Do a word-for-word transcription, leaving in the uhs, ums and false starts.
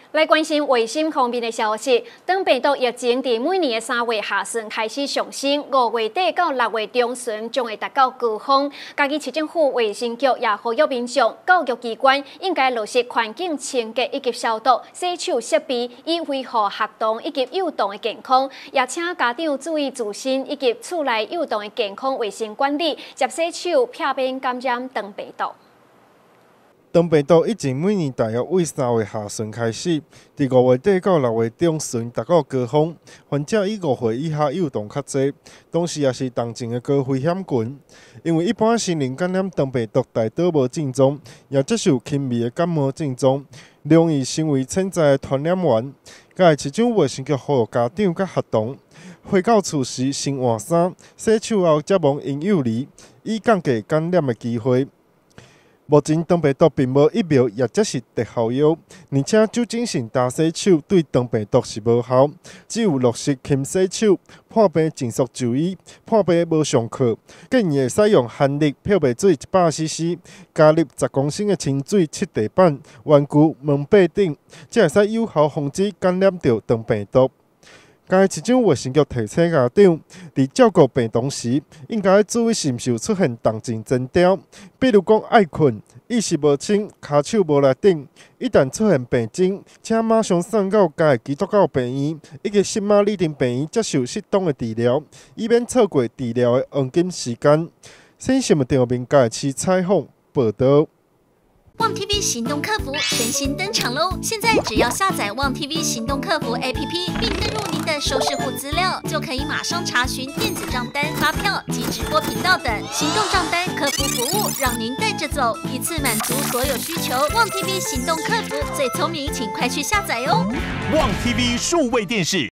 来关心卫生方面的消息，当病毒疫情伫每年的三月下旬开始上升，五月底到六月中旬将会达到高峰。嘉义市政府卫生局也呼吁民众、教育机关应该落实环境清洁以及消毒、洗手设备，以维护学童以及幼童的健康。也请家长注意自身以及厝内幼童的健康卫生管理，接洗手，避免感染肠病毒。 肠病毒疫情每年大约为三月下旬开始，伫五月底到六月中旬达到高峰。患者以五岁以下幼童较侪，同时也是重症的高危险群。因为一般成人感染肠病毒大多无症状，也接受轻微的感冒症状，容易成为潜在的传染源。甲市长卫生局呼吁家长甲学童，回到厝时先换衫、洗手后才摸婴幼儿，以降低感染的机会。 目前肠病毒并无疫苗，也则是特效药，而且酒精性干洗手对肠病毒是无效，只有落实勤洗手、破病尽速就医、破病无上课。建议会使用含氯漂白水一百 C C， 加入十公升的清水漆地板、玩具、门把顶，才会使有效防止感染到肠病毒。 嘉义市长卫生局提醒家长，伫照顾病童时，应该注意是毋是有出现动静征兆，比如讲爱困、意识无清、骹手无力顶。一旦出现病征，请马上送到嘉义基督教病院以及新马立定病院接受适当的治疗，以免错过治疗的黄金时间。新新闻电面嘉义市采访报道。 旺 T V 行动客服全新登场喽！现在只要下载旺 T V 行动客服 A P P， 并登入您的收视户资料，就可以马上查询电子账单、发票及直播频道等行动账单客服服务，让您带着走，一次满足所有需求。旺 T V 行动客服最聪明，请快去下载哦！ 旺 T V 数位电视。